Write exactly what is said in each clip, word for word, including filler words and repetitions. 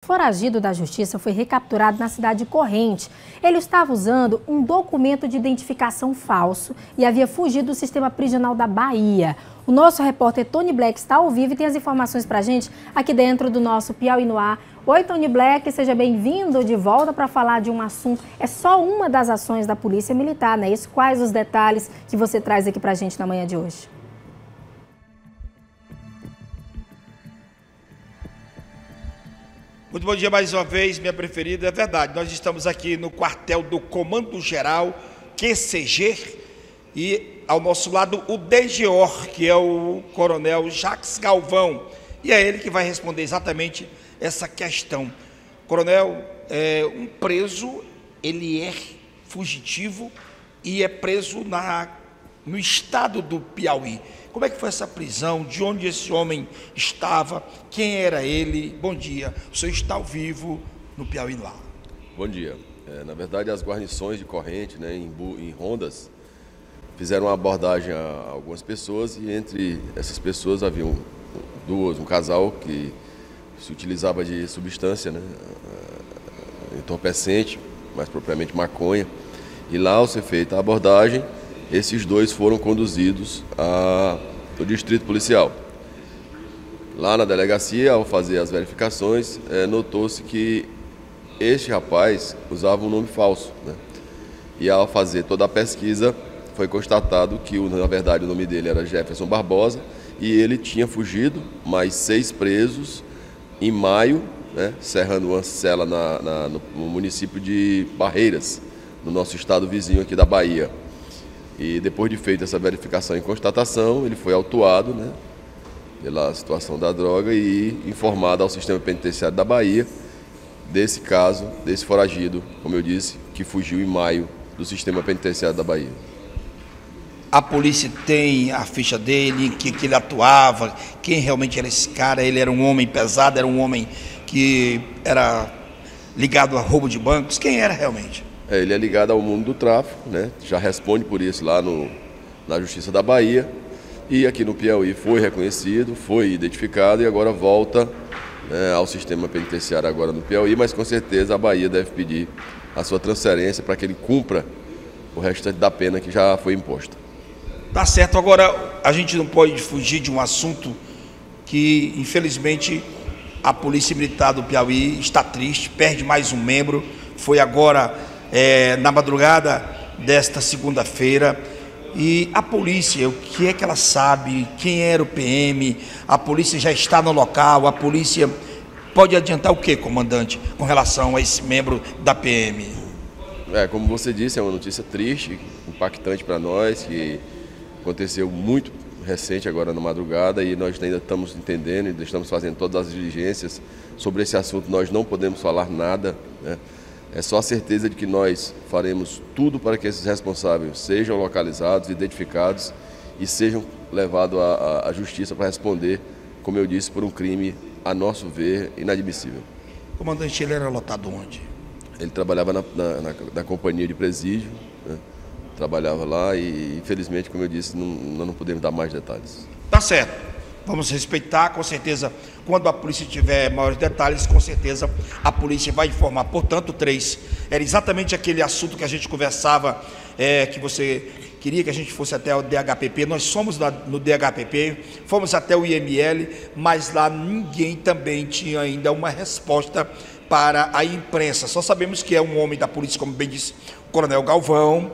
foragido da justiça foi recapturado na cidade de Corrente. Ele estava usando um documento de identificação falso e havia fugido do sistema prisional da Bahia. O nosso repórter Tony Black está ao vivo e tem as informações para a gente aqui dentro do nosso Piauí no Ar. Oi, Tony Black, seja bem-vindo de volta para falar de um assunto. É só uma das ações da Polícia Militar, né? Isso, quais os detalhes que você traz aqui para a gente na manhã de hoje? Muito bom dia mais uma vez, minha preferida. É verdade, nós estamos aqui no quartel do Comando Geral, Q C G, e ao nosso lado o D G O R, que é o Coronel Jacques Galvão, e é ele que vai responder exatamente essa questão. Coronel, é, um preso, ele é fugitivo e é preso na, no estado do Piauí. Como é que foi essa prisão? De onde esse homem estava? Quem era ele? Bom dia. O senhor está ao vivo no Piauí no Ar. Bom dia. É, na verdade, as guarnições de Corrente, né, em, em rondas, fizeram uma abordagem a algumas pessoas e entre essas pessoas haviam duas, um casal que se utilizava de substância, né, entorpecente, mais propriamente maconha. E lá, ao ser feita a abordagem, esses dois foram conduzidos ao distrito policial. Lá na delegacia, ao fazer as verificações, é, notou-se que este rapaz usava um nome falso, né? E ao fazer toda a pesquisa, foi constatado que, na verdade, o nome dele era Jefferson Barbosa e ele tinha fugido, mais seis presos, em maio, né, cerrando uma cela na, na, no município de Barreiras, no nosso estado vizinho aqui da Bahia. E depois de feita essa verificação e constatação, ele foi autuado, né, pela situação da droga e informado ao sistema penitenciário da Bahia desse caso, desse foragido, como eu disse, que fugiu em maio do sistema penitenciário da Bahia. A polícia tem a ficha dele, que, que ele atuava, quem realmente era esse cara? Ele era um homem pesado, era um homem que era ligado a roubo de bancos? Quem era realmente? É, ele é ligado ao mundo do tráfico, né? Já responde por isso lá no, na Justiça da Bahia. E aqui no Piauí foi reconhecido, foi identificado e agora volta, né, ao sistema penitenciário agora no Piauí, mas com certeza a Bahia deve pedir a sua transferência para que ele cumpra o restante da pena que já foi imposta. Tá certo. Agora, a gente não pode fugir de um assunto que, infelizmente, a Polícia Militar do Piauí está triste, perde mais um membro. Foi agora, é, na madrugada desta segunda-feira. E a polícia, o que é que ela sabe? Quem era o P M? A polícia já está no local? A polícia pode adiantar o que, comandante, com relação a esse membro da P M? É, como você disse, é uma notícia triste, impactante para nós, que aconteceu muito recente agora na madrugada e nós ainda estamos entendendo e estamos fazendo todas as diligências sobre esse assunto. Nós não podemos falar nada, né? É só a certeza de que nós faremos tudo para que esses responsáveis sejam localizados, identificados e sejam levados à, à justiça para responder, como eu disse, por um crime, a nosso ver, inadmissível. Comandante, ele era lotado onde? Ele trabalhava na, na, na, na companhia de presídio, né? Trabalhava lá e, infelizmente, como eu disse, não, nós não podemos dar mais detalhes. Tá certo. Vamos respeitar, com certeza, quando a polícia tiver maiores detalhes, com certeza a polícia vai informar. Portanto, três, era exatamente aquele assunto que a gente conversava, é, que você queria que a gente fosse até o D H P P. Nós somos lá no D H P P, fomos até o I M L, mas lá ninguém também tinha ainda uma resposta para a imprensa. Só sabemos que é um homem da polícia, como bem disse o Coronel Galvão,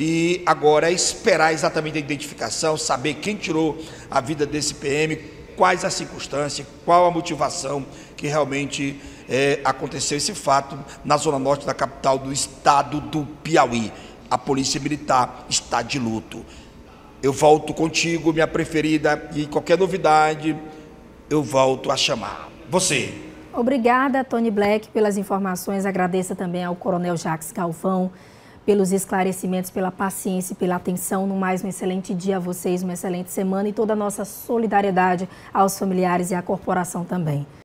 e agora é esperar exatamente a identificação, saber quem tirou a vida desse P M, quais as circunstâncias, qual a motivação que realmente é, aconteceu esse fato na zona norte da capital do estado do Piauí. A Polícia Militar está de luto. Eu volto contigo, minha preferida, e qualquer novidade eu volto a chamar. Você. Obrigada, Tony Black, pelas informações. Agradeço também ao Coronel Jacques Galvão pelos esclarecimentos, pela paciência e pela atenção. No mais, um excelente dia a vocês, uma excelente semana e toda a nossa solidariedade aos familiares e à corporação também.